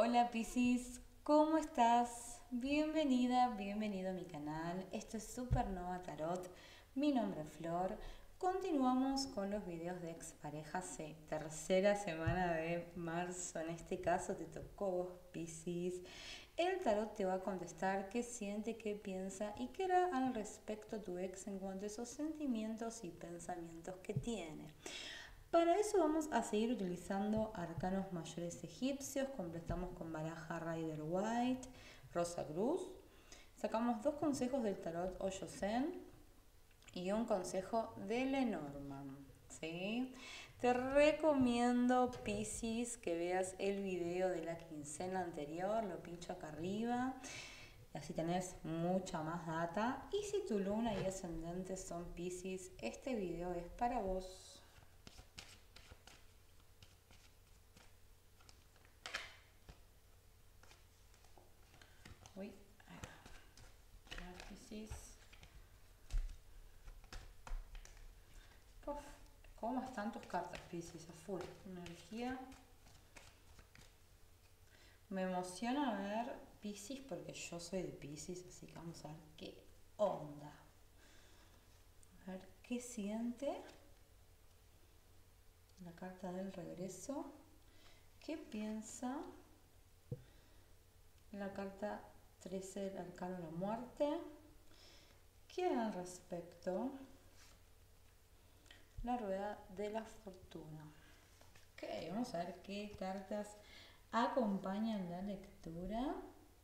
Hola Piscis, ¿cómo estás? Bienvenida, bienvenido a mi canal. Esto es Supernova Tarot. Mi nombre es Flor. Continuamos con los videos de exparejas. Sí, tercera semana de marzo. En este caso te tocó vos, Piscis. El tarot te va a contestar qué siente, qué piensa y qué hará al respecto tu ex en cuanto a esos sentimientos y pensamientos que tiene. Para eso vamos a seguir utilizando arcanos mayores egipcios. Completamos con baraja Rider White, Rosa Cruz. Sacamos dos consejos del tarot Osho Zen y un consejo de Lenormand. ¿Sí? Te recomiendo, Piscis, que veas el video de la quincena anterior. Lo pincho acá arriba. Así tenés mucha más data. Y si tu luna y ascendente son Piscis, este video es para vos. Uy, ahí va. Piscis. Puf, ¿cómo están tus cartas, Piscis? A full. Energía. Me emociona ver Piscis porque yo soy de Piscis, así que vamos a ver qué onda. A ver qué siente la carta del regreso. ¿Qué piensa la carta 13 del arcano de la muerte? ¿Qué hará al respecto? La rueda de la fortuna. Ok, vamos a ver qué cartas acompañan la lectura.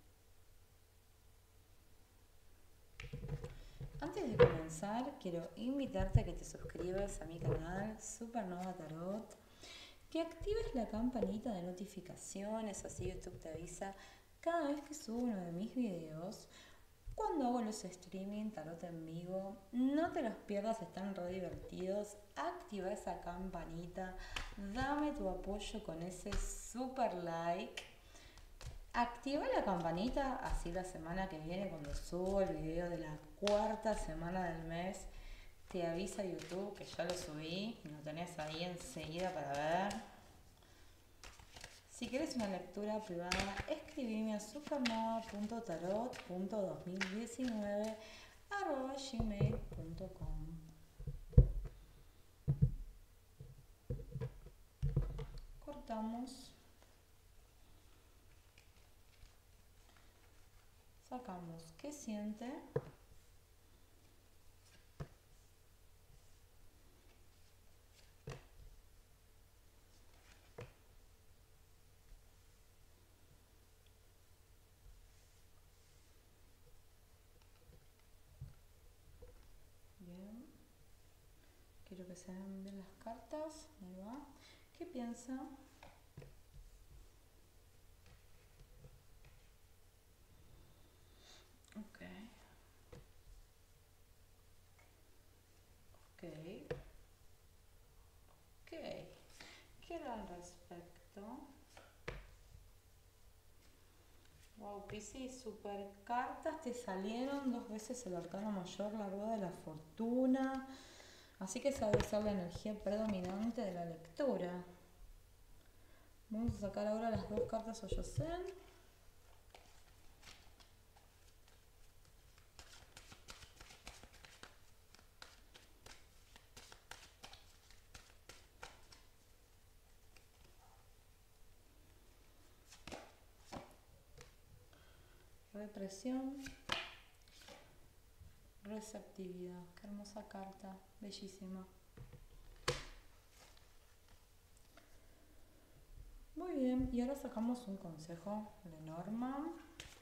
Antes de comenzar, quiero invitarte a que te suscribas a mi canal Supernova Tarot, que actives la campanita de notificaciones, así YouTube te avisa cada vez que subo uno de mis videos. Cuando hago los streaming tarot en vivo, no te los pierdas, están re divertidos. Activa esa campanita, dame tu apoyo con ese super like. Activa la campanita, así la semana que viene cuando subo el video de la cuarta semana del mes, te avisa YouTube que ya lo subí y lo tenés ahí enseguida para ver. Si quieres una lectura privada, escribime a supernova.tarot.2019@gmail.com. Cortamos. Sacamos qué siente. Bien. Quiero que se vean bien las cartas. Ahí va. ¿Qué piensa? Ok. Ok. Ok. ¿Qué era al respecto? Wow, Piscis, super cartas te salieron dos veces el arcano mayor, la rueda de la fortuna. Así que esa debe ser la energía predominante de la lectura. Vamos a sacar ahora las dos cartas Osho Zen. Represión. Receptividad. Qué hermosa carta. Bellísima. Muy bien. Y ahora sacamos un consejo de Lenormand.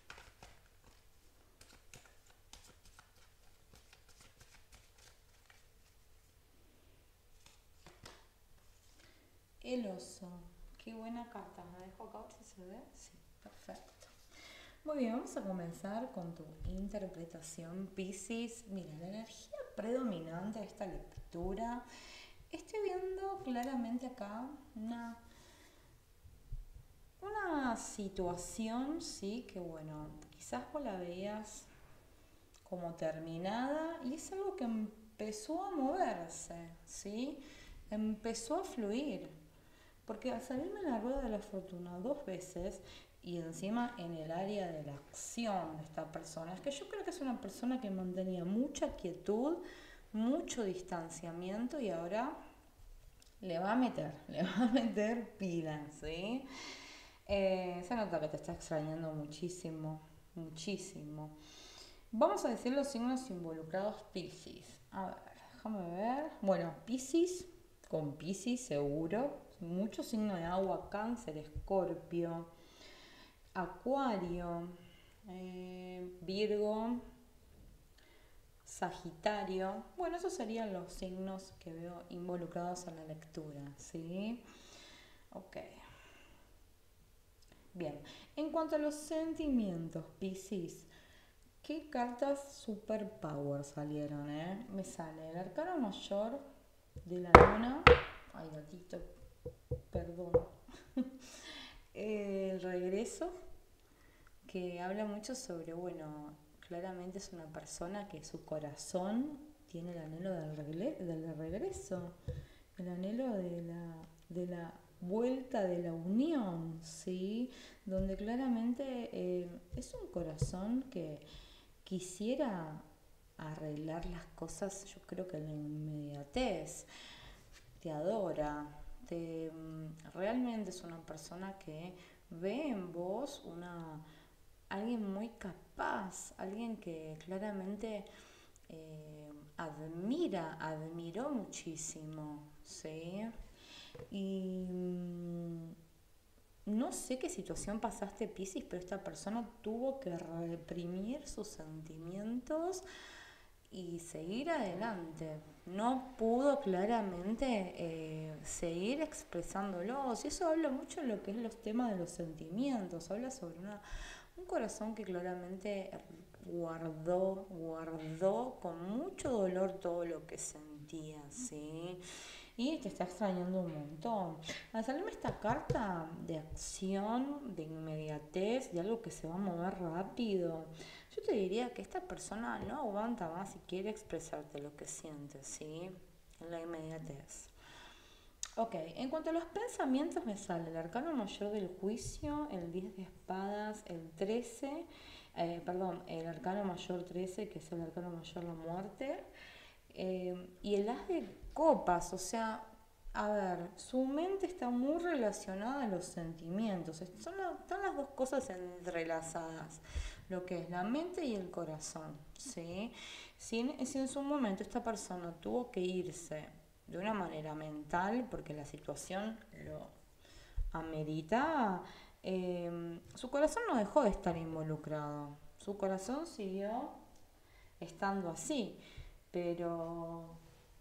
El oso. Qué buena carta. ¿Me dejo acá ver si se ve? Sí, perfecto. Muy bien, vamos a comenzar con tu interpretación, Piscis. Mira, la energía predominante de esta lectura. Estoy viendo claramente acá una situación, sí, que bueno, quizás vos la veías como terminada y es algo que empezó a moverse, ¿sí? Empezó a fluir. Porque al salirme en la rueda de la fortuna 2 veces y encima en el área de la acción de esta persona, es que yo creo que es una persona que mantenía mucha quietud, mucho distanciamiento y ahora le va a meter pilas, ¿sí? Se nota que te está extrañando muchísimo, muchísimo. Vamos a decir los signos involucrados Piscis. A ver, déjame ver. Bueno, Piscis, con Piscis seguro. Mucho signo de agua, Cáncer, Escorpio, Acuario, Virgo, Sagitario. Bueno, esos serían los signos que veo involucrados en la lectura, ¿sí? Ok. Bien, en cuanto a los sentimientos, Piscis, ¿qué cartas superpower salieron, Me sale el arcano mayor de la luna. Ay, gatito, perdón. El regreso, que habla mucho sobre, bueno, claramente es una persona que su corazón tiene el anhelo del regreso, el anhelo de la vuelta de la unión, ¿sí? Donde claramente es un corazón que quisiera arreglar las cosas, yo creo que en la inmediatez, te adora, realmente es una persona que ve en vos alguien muy capaz, alguien que claramente admiró muchísimo, ¿sí? Y no sé qué situación pasaste, Piscis, pero esta persona tuvo que reprimir sus sentimientos y seguir adelante. No pudo claramente seguir expresándolos. Y eso habla mucho de lo que es los temas de los sentimientos. Habla sobre un corazón que claramente guardó con mucho dolor todo lo que sentía, ¿sí? Y te está extrañando un montón. Al salirme esta carta de acción, de inmediatez, de algo que se va a mover rápido, yo te diría que esta persona no aguanta más y quiere expresarte lo que siente, ¿sí? En la inmediatez. Ok, en cuanto a los pensamientos me sale el arcano mayor del juicio, el 10 de espadas, el 13, el arcano mayor 13, que es el arcano mayor la muerte, y el as de copas, o sea, a ver, su mente está muy relacionada a los sentimientos, están las dos cosas entrelazadas, lo que es la mente y el corazón, ¿sí? Si en su momento esta persona tuvo que irse de una manera mental, porque la situación lo amerita, su corazón no dejó de estar involucrado, su corazón siguió estando así, pero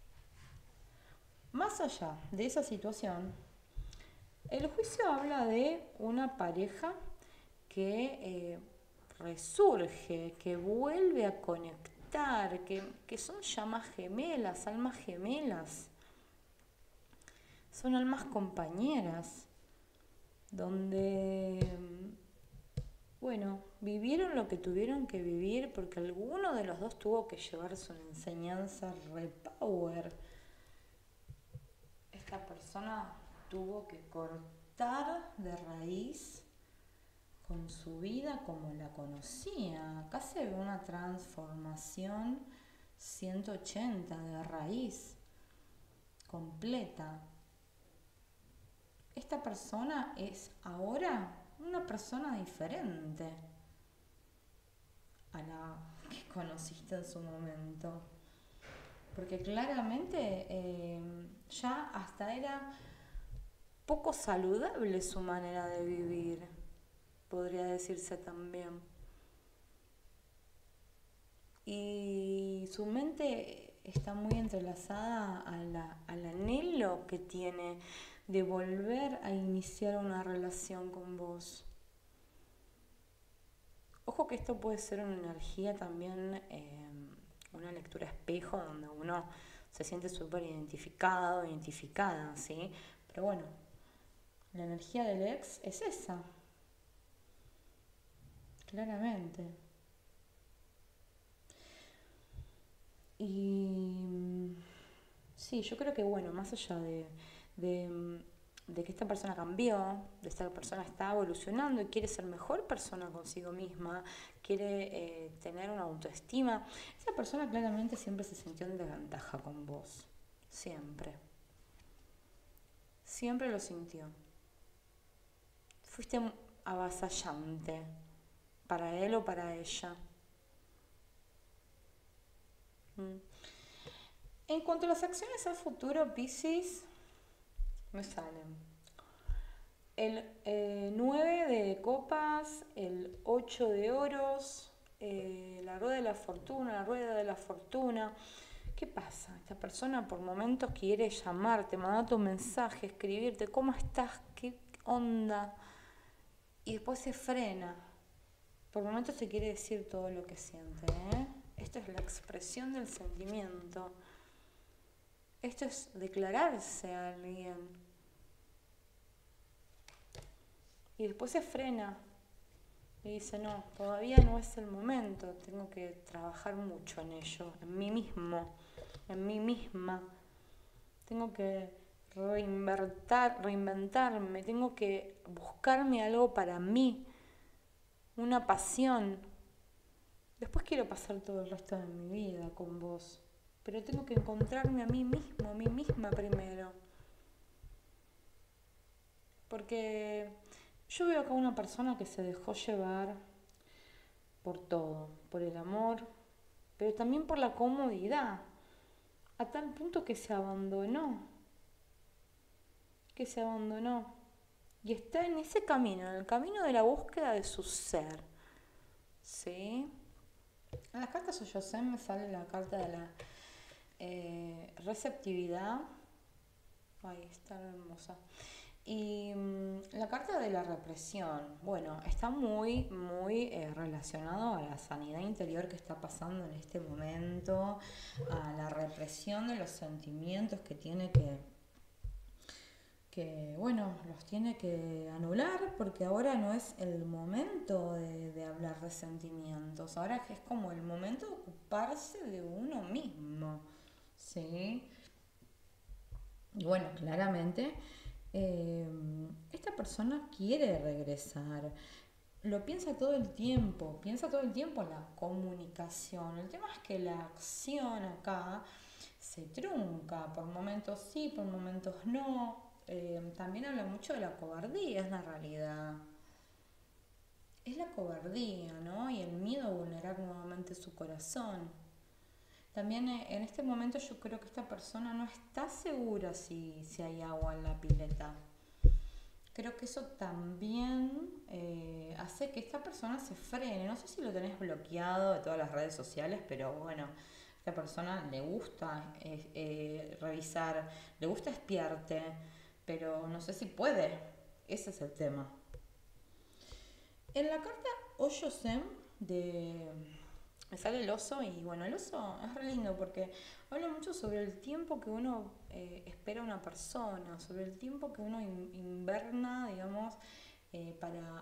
más allá de esa situación, el juicio habla de una pareja que resurge, que vuelve a conectar, que son llamas gemelas, almas gemelas, son almas compañeras, donde, bueno, vivieron lo que tuvieron que vivir porque alguno de los dos tuvo que llevarse una enseñanza repower. Esta persona tuvo que cortar de raíz con su vida como la conocía. Acá se ve una transformación 180 de raíz, completa. Esta persona es ahora una persona diferente a la que conociste en su momento. Porque claramente ya hasta era poco saludable su manera de vivir, podría decirse también. Y su mente está muy entrelazada al anhelo que tiene de volver a iniciar una relación con vos. Ojo que esto puede ser una energía también, una lectura espejo donde uno se siente súper identificado, identificada, ¿sí? Pero bueno, la energía del ex es esa, claramente. Y sí, yo creo que bueno, más allá de de que esta persona cambió, de esta persona está evolucionando y quiere ser mejor persona consigo misma, quiere tener una autoestima. Esa persona claramente siempre se sintió en desventaja con vos, siempre, siempre lo sintió. Fuiste avasallante para él o para ella. En cuanto a las acciones a futuro, Piscis, me salen el 9 de copas, el 8 de oros, la rueda de la fortuna, la rueda de la fortuna. ¿Qué pasa? Esta persona por momentos quiere llamarte, mandarte un mensaje, escribirte, ¿cómo estás? ¿Qué onda? Y después se frena. Por momentos te quiere decir todo lo que siente, ¿eh? Esto es la expresión del sentimiento. Esto es declararse a alguien. Y después se frena y dice, no, todavía no es el momento, tengo que trabajar mucho en ello, en mí mismo, en mí misma. Tengo que reinventarme, tengo que buscarme algo para mí, una pasión. Después quiero pasar todo el resto de mi vida con vos, pero tengo que encontrarme a mí mismo, a mí misma primero. Porque yo veo acá una persona que se dejó llevar por todo, por el amor, pero también por la comodidad, a tal punto que se abandonó y está en ese camino, en el camino de la búsqueda de su ser, ¿sí? En las cartas Oyosem me sale la carta de la receptividad, ay, está hermosa. Y la carta de la represión, bueno, está muy, muy relacionado a la sanidad interior que está pasando en este momento, a la represión de los sentimientos que tiene bueno, los tiene que anular porque ahora no es el momento de hablar de sentimientos, ahora es como el momento de ocuparse de uno mismo, ¿sí? Y bueno, claramente esta persona quiere regresar, lo piensa todo el tiempo en la comunicación. El tema es que la acción acá se trunca, por momentos sí, por momentos no. También habla mucho de la cobardía, es la realidad. Es la cobardía, ¿no? Y el miedo a vulnerar nuevamente su corazón. También en este momento yo creo que esta persona no está segura si hay agua en la pileta. Creo que eso también hace que esta persona se frene. No sé si lo tenés bloqueado de todas las redes sociales, pero bueno, a esta persona le gusta revisar, le gusta espiarte, pero no sé si puede. Ese es el tema. En la carta Oyosem de me sale el oso y bueno, el oso es re lindo porque habla mucho sobre el tiempo que uno espera a una persona, sobre el tiempo que uno inverna, digamos, para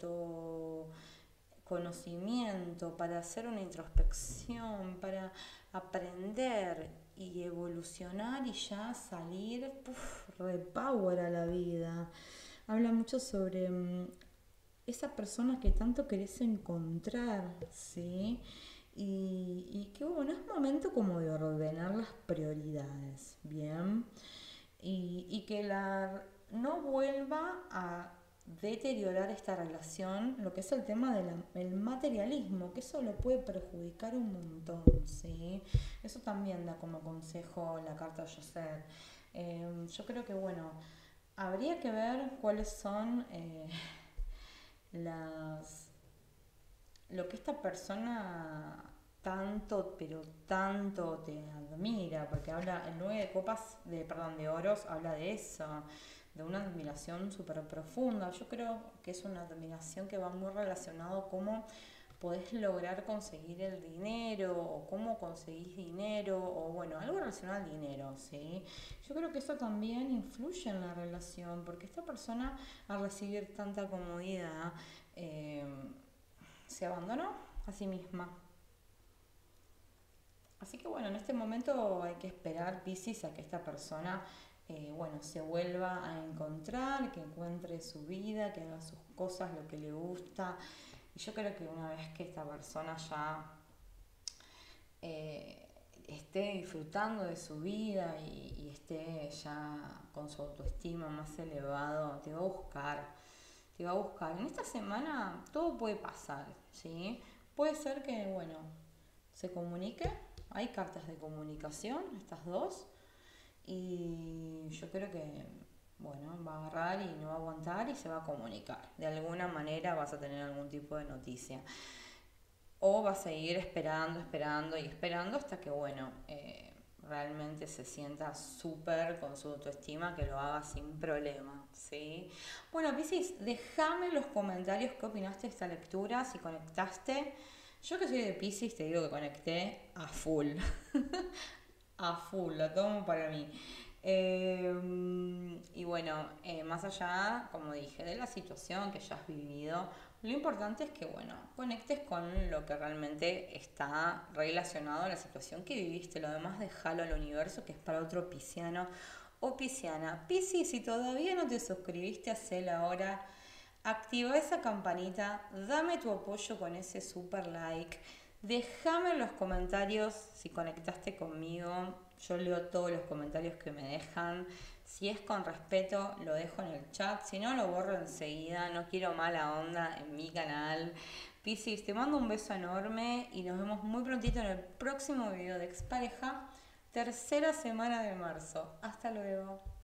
autoconocimiento, para hacer una introspección, para aprender y evolucionar y ya salir, repower a la vida. Habla mucho sobre esa persona que tanto querés encontrar, ¿sí? Y que bueno, es momento como de ordenar las prioridades, ¿bien? Y que no vuelva a deteriorar esta relación, lo que es el tema del materialismo, que eso lo puede perjudicar un montón, ¿sí? Eso también da como consejo la carta Joseph. Yo creo que, bueno, habría que ver cuáles son lo que esta persona tanto, pero tanto te admira, porque habla, el 9 de copas, de oros, habla de eso, de una admiración súper profunda. Yo creo que es una admiración que va muy relacionado a cómo podés lograr conseguir el dinero, o cómo conseguís dinero, o bueno, algo relacionado al dinero, ¿sí? Yo creo que eso también influye en la relación, porque esta persona, al recibir tanta comodidad, eh, se abandonó a sí misma. Así que bueno, en este momento hay que esperar, Piscis, a que esta persona bueno, se vuelva a encontrar, que encuentre su vida, que haga sus cosas, lo que le gusta. Y yo creo que una vez que esta persona ya eh, esté disfrutando de su vida y esté ya con su autoestima más elevado, te va a buscar, te va a buscar. En esta semana todo puede pasar, ¿sí? Puede ser que, bueno, se comunique, hay cartas de comunicación, estas dos, y yo creo que, bueno, va a agarrar y no va a aguantar y se va a comunicar. De alguna manera vas a tener algún tipo de noticia. O va a seguir esperando, esperando y esperando hasta que, bueno, realmente se sienta súper con su autoestima, que lo haga sin problema, ¿sí? Bueno, Piscis, déjame en los comentarios qué opinaste de esta lectura, si conectaste. Yo que soy de Piscis te digo que conecté a full, a full, la tomo para mí. Y bueno, más allá, como dije, de la situación que ya has vivido, lo importante es que, bueno, conectes con lo que realmente está relacionado a la situación que viviste. Lo demás déjalo al universo, que es para otro pisciano o pisciana. Piscis, si todavía no te suscribiste, hacelo ahora. Activa esa campanita, dame tu apoyo con ese super like. Déjame en los comentarios si conectaste conmigo. Yo leo todos los comentarios que me dejan. Si es con respeto, lo dejo en el chat. Si no, lo borro enseguida. No quiero mala onda en mi canal. Piscis, te mando un beso enorme y nos vemos muy prontito en el próximo video de Expareja, tercera semana de marzo. Hasta luego.